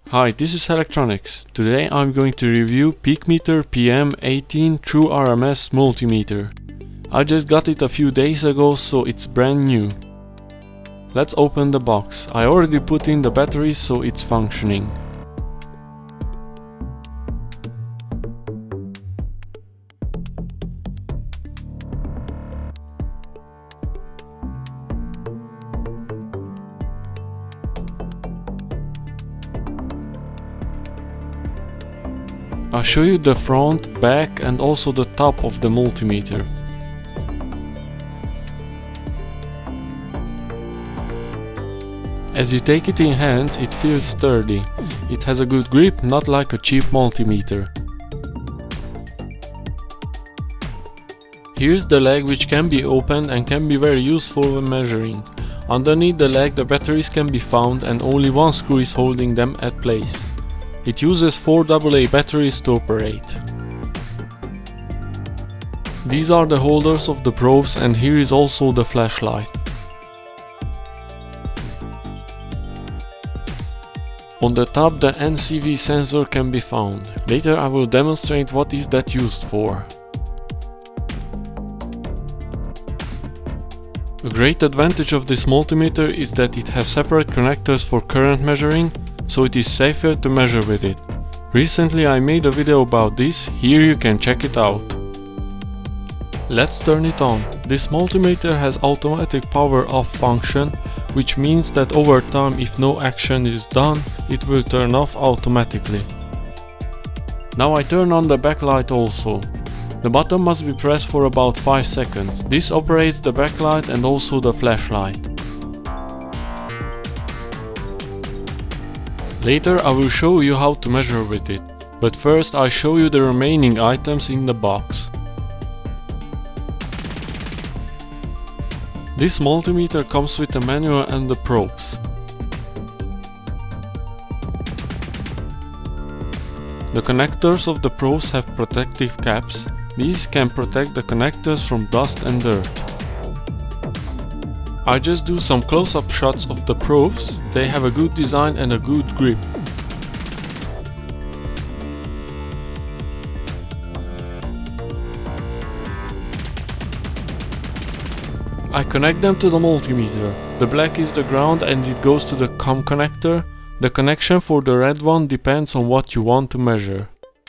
Hi, this is Helectronics. Today I'm going to review Peakmeter PM18 True RMS Multimeter. I just got it a few days ago, so it's brand new. Let's open the box. I already put in the batteries, so it's functioning. I'll show you the front, back and also the top of the multimeter. As you take it in hands, it feels sturdy. It has a good grip, not like a cheap multimeter. Here's the leg, which can be opened and can be very useful when measuring. Underneath the leg the batteries can be found and only one screw is holding them at place. It uses 4 AA batteries to operate. These are the holders of the probes, and here is also the flashlight. On the top the NCV sensor can be found. Later I will demonstrate what is that used for. A great advantage of this multimeter is that it has separate connectors for current measuring, so it is safer to measure with it. Recently I made a video about this, here you can check it out. Let's turn it on. This multimeter has automatic power off function, which means that over time, if no action is done, it will turn off automatically. Now I turn on the backlight also. The button must be pressed for about 5 seconds. This operates the backlight and also the flashlight. Later I will show you how to measure with it, but first I'll show you the remaining items in the box. This multimeter comes with a manual and the probes. The connectors of the probes have protective caps. These can protect the connectors from dust and dirt. I just do some close-up shots of the probes. They have a good design and a good grip. I connect them to the multimeter. The black is the ground and it goes to the COM connector. The connection for the red one depends on what you want to measure.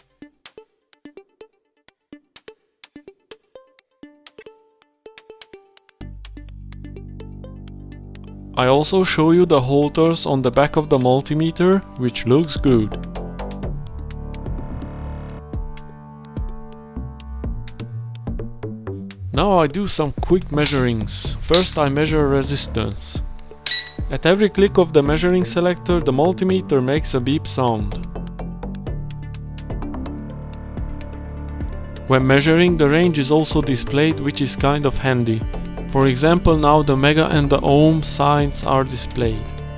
I also show you the holders on the back of the multimeter, which looks good. Now I do some quick measurings. First I measure resistance. At every click of the measuring selector, the multimeter makes a beep sound. When measuring, the range is also displayed, which is kind of handy. For example, now the mega and the ohm signs are displayed.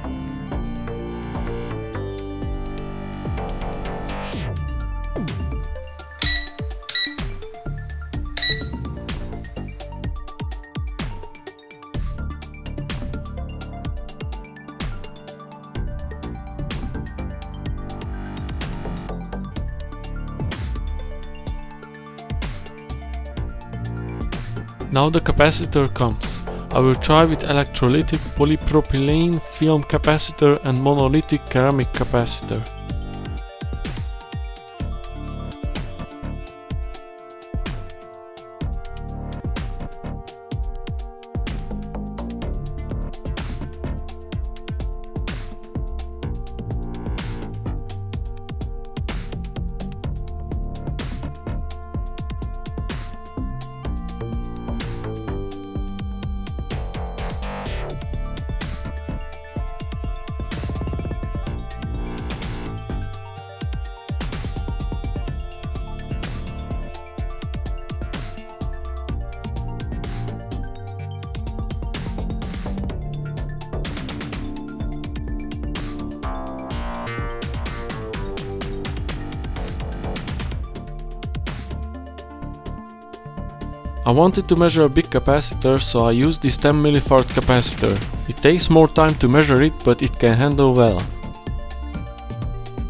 Now the capacitor comes. I will try with Electrolytic Polypropylene film capacitor and Monolithic ceramic capacitor. I wanted to measure a big capacitor, so I used this 10 mF capacitor. It takes more time to measure it, but it can handle well.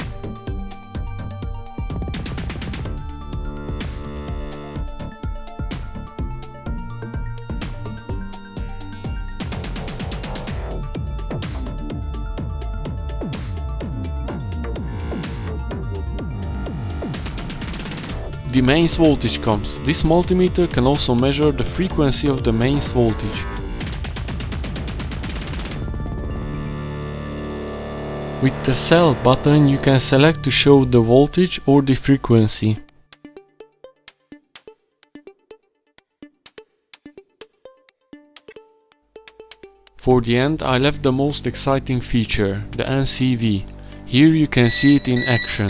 the mains voltage comes. This multimeter can also measure the frequency of the mains voltage. With the cell button you can select to show the voltage or the frequency. For the end I left the most exciting feature, the NCV. Here you can see it in action.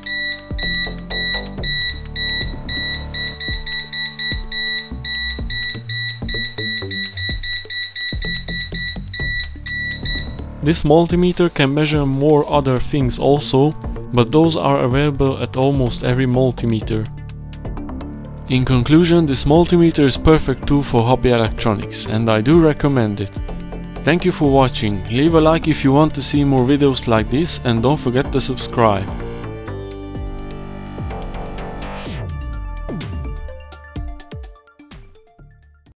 This multimeter can measure more other things also, but those are available at almost every multimeter. In conclusion, this multimeter is a perfect tool for hobby electronics and I do recommend it. Thank you for watching, leave a like if you want to see more videos like this and don't forget to subscribe.